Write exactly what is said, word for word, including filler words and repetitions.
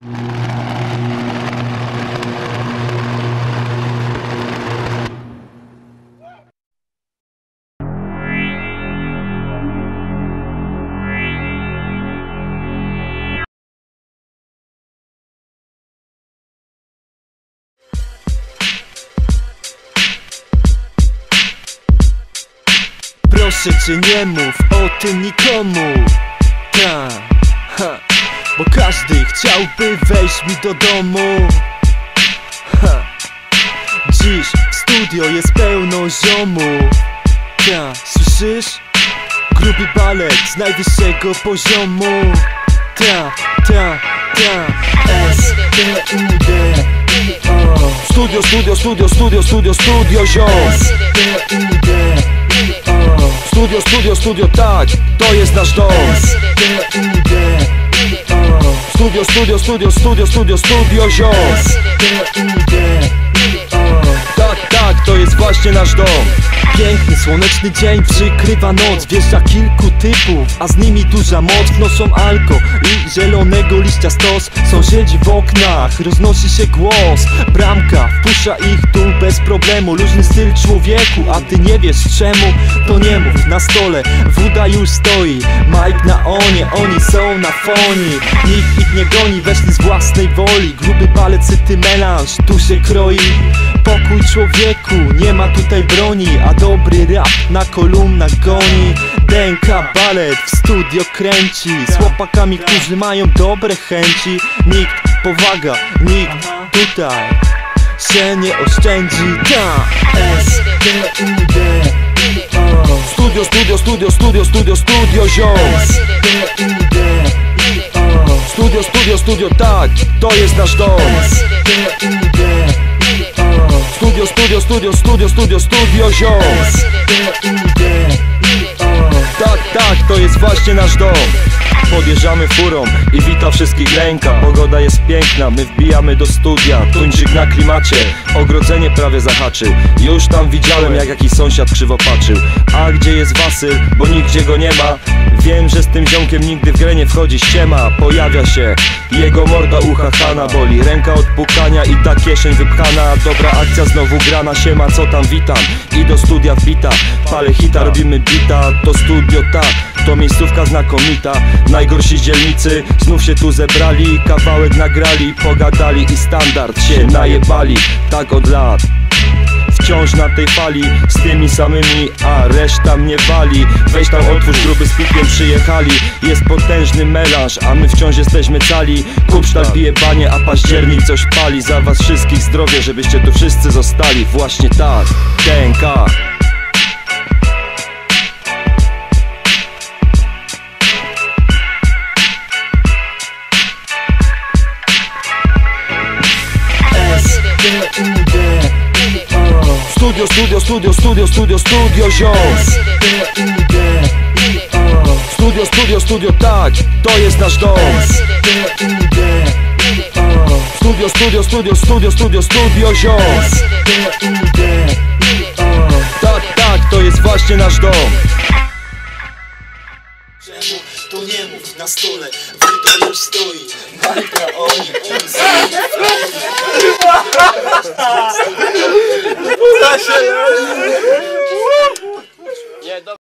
Proszę cię, nie mów o tym nikomu. Ta, ha, bo każdy chciałby wejść mi do domu. Ha, dziś w studio jest pełno ziomu. Ta, słyszysz? Gruby balet z najwyższego poziomu. Ta, ta, ta. S, T, U, D, I, O. Studio, studio, studio, studio, studio, studio, ziom. S, T, U, D, Studio, studio, studio, tak, to jest nasz dom. S, T, U, D, I, O. Studio, studio, studio, studio, studio, studio, ziom. S, T, U, D, I, O. Tak, tak, to jest właśnie nasz dom. Piękny, słoneczny dzień przykrywa noc. Wjeżdża kilku typów, a z nimi duża moc. Wnoszą alko i zielonego liścia stos. Sąsiedzi w oknach, roznosi się głos. Bramka wpuszcza ich tu bez problemu. Luźny styl człowieku, a ty nie wiesz czemu. To nie mów, na stole woda już stoi. Mike na onie, oni są na foni. Nikt ich nie goni, weszli z własnej woli. Gruby balet, syty melanż, tu się kroi. Pokój człowieku, nie ma tutaj broni, a dobry rap na kolumnach goni. D N K balet w studio kręci z chłopakami, którzy mają dobre chęci. Nikt, powaga, nikt tutaj się nie oszczędzi. Ta, S, T, U, D, I, O. Studio, studio, studio, studio, studio, studio, ziom. S, T, U, D, I, O. Studio, studio, studio, tak, to jest nasz dom. S, T, U, D, I, O. Studio, studio, studio, studio, studio, studio, ziom. S, T, U, D, I, O. Tak, tak, to jest właśnie nasz dom. Podjeżdżamy furą i wita wszystkich ręka. Pogoda jest piękna, my wbijamy do studia. Tuńczyk na klimacie, ogrodzenie prawie zahaczył. Już tam widziałem, jak jakiś sąsiad krzywo patrzył. A gdzie jest Wasyl, bo nigdzie go nie ma. Wiem, że z tym ziomkiem nigdy w grę nie wchodzi ściema. Pojawia się, jego morda uchachana boli. Ręka od pukania i ta kieszeń wypchana. Dobra akcja znowu grana, siema, co tam, witam. I do studia wbita, palę hita, robimy bita. To studio, tak, to miejscówka znakomita. Najgorsi z dzielnicy znów się tu zebrali. Kawałek nagrali, pogadali i standard się najebali. Tak od lat, wciąż na tej fali, z tymi samymi, a reszta mnie wali. Weź tam otwórz, gruby z pikiem przyjechali. Jest potężny melanż, a my wciąż jesteśmy cali. Kupsztal pije banie, a październik coś pali. Za was wszystkich zdrowie, żebyście tu wszyscy zostali. Właśnie tak, D N K. S, T, U, D, I, O. Studio, studio, studio, studio, studio, studio, ziom. S, T, U, D, I, O. Studio, studio, studio, tak, to jest nasz dom. S, T, U, D, I, O. Studio, studio, studio, studio, studio, studio, ziom. S, T, U, D, I, O. Tak, tak, to jest właśnie nasz dom. Czemu to nie mów, na stole woda już stoi. Majka, oni, oni są.